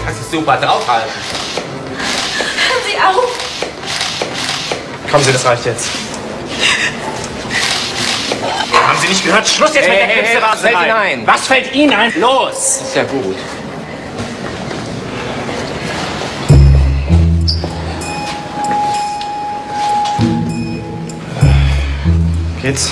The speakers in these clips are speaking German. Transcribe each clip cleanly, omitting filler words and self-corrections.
kannst dich super draufhalten. Hören Sie auf! Kommen Sie, das reicht jetzt. Haben Sie nicht gehört? Schluss jetzt mit der Künstlerraserei. Was fällt Ihnen ein? Los! Ist ja gut. Geht's?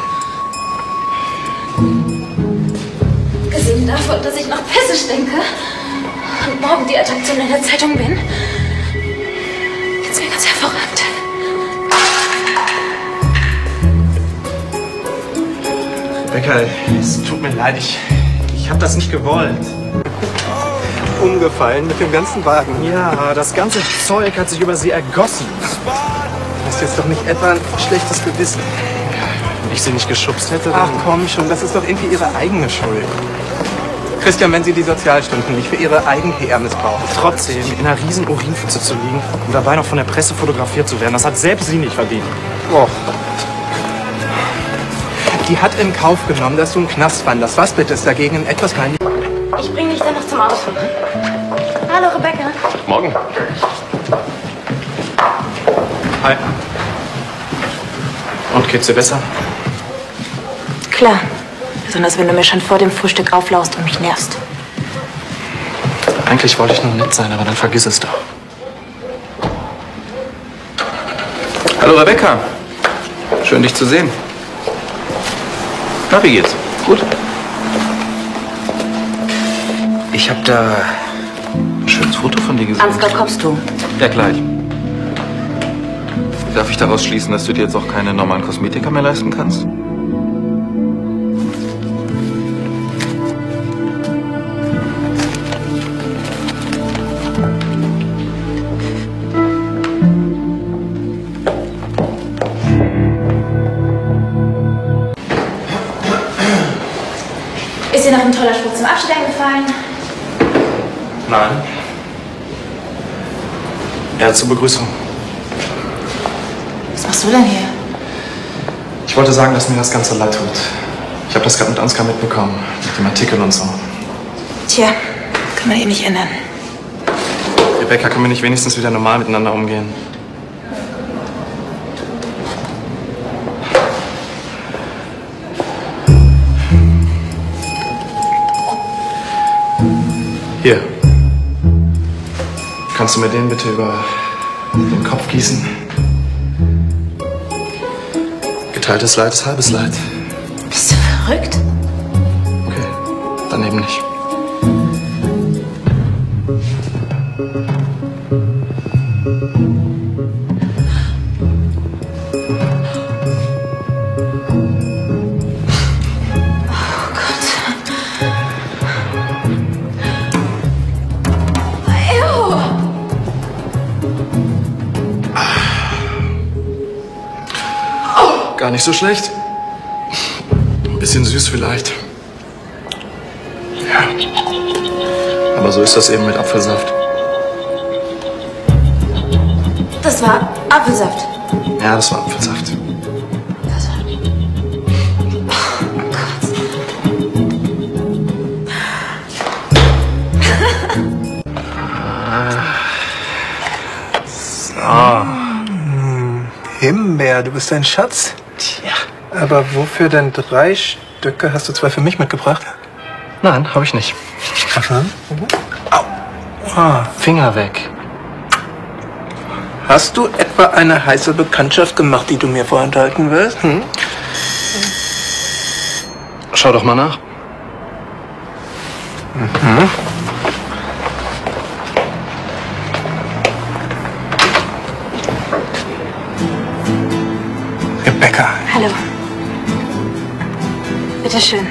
Gesehen davon, dass ich noch Pässe denke und morgen die Attraktion in der Zeitung bin, geht's mir ganz hervorragend. Rebecca, es tut mir leid, ich habe das nicht gewollt. Umgefallen mit dem ganzen Wagen. Ja, das ganze Zeug hat sich über sie ergossen. Das ist jetzt doch nicht etwa ein schlechtes Gewissen. Wenn ich sie nicht geschubst hätte, dann... Ach komm schon, das ist doch irgendwie ihre eigene Schuld. Christian, wenn Sie die Sozialstunden nicht für Ihre Eigen-PR missbrauchen. Trotzdem, in einer riesen Urinpfütze zu liegen und dabei noch von der Presse fotografiert zu werden, das hat selbst sie nicht verdient. Och. Die hat in Kauf genommen, dass du im Knast wanderst. Was bitte ist dagegen in etwas klein? Ich bringe dich dann noch zum Auto. Hallo, Rebecca. Morgen. Hi. Und geht's dir besser? Klar. Besonders wenn du mir schon vor dem Frühstück auflaust und mich nervst. Eigentlich wollte ich nur nett sein, aber dann vergiss es doch. Hallo Rebecca. Schön, dich zu sehen. Na, wie geht's? Gut? Ich habe da ein schönes Foto von dir gesehen. Ansgar, kommst du? Ja, gleich. Darf ich daraus schließen, dass du dir jetzt auch keine normalen Kosmetika mehr leisten kannst? Ist dir noch ein toller Spruch zum Abschied eingefallen? Nein. Ja, zur Begrüßung. Was machst du denn hier? Ich wollte sagen, dass mir das Ganze leid tut. Ich habe das gerade mit Ansgar mitbekommen, mit dem Artikel und so. Tja, kann man eh nicht ändern. Rebecca, können wir nicht wenigstens wieder normal miteinander umgehen? Hier. Kannst du mir den bitte über den Kopf gießen? Geteiltes Leid ist halbes Leid. Bist du verrückt? Okay, dann eben nicht. Gar nicht so schlecht. Ein bisschen süß vielleicht. Ja. Aber so ist das eben mit Apfelsaft. Das war Apfelsaft. Ja, das war Apfelsaft. So. Himbeer, du bist ein Schatz. Tja. Aber wofür denn 3 Stücke? Hast du 2 für mich mitgebracht? Nein, habe ich nicht. Aha. Au. Ah, Finger weg. Hast du etwa eine heiße Bekanntschaft gemacht, die du mir vorenthalten willst? Hm? Schau doch mal nach. Mhm. Rebecca. Hallo. Bitte schön.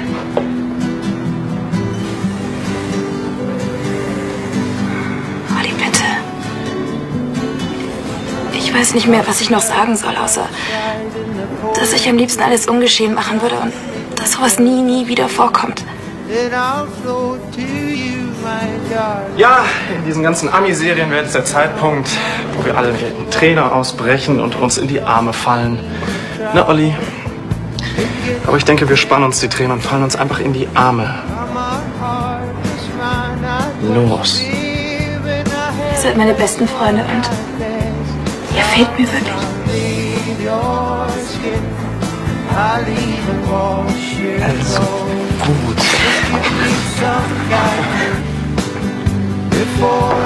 Olli, bitte. Ich weiß nicht mehr, was ich noch sagen soll, außer dass ich am liebsten alles ungeschehen machen würde und dass sowas nie wieder vorkommt. Ja, in diesen ganzen Ami-Serien wäre jetzt der Zeitpunkt, wo wir alle in Tränen ausbrechen und uns in die Arme fallen. Na, Olli? Aber ich denke, wir spannen uns die Tränen und fallen uns einfach in die Arme. Los. seid meine besten Freunde und ihr fehlt mir wirklich. Also gut.